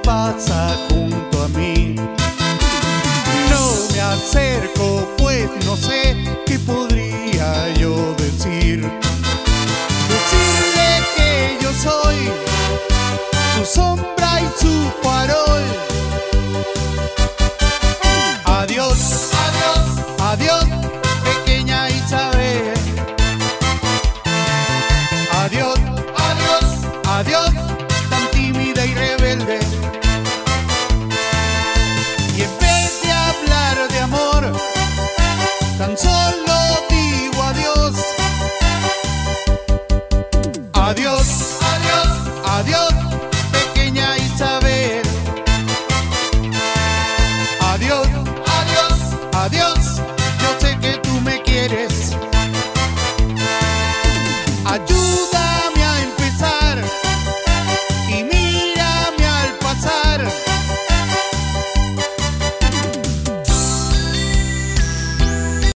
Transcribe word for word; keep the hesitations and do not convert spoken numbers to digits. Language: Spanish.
pasa junto a mí. No me acerco, pues no sé qué podría yo decir. Decirle que yo soy su sombra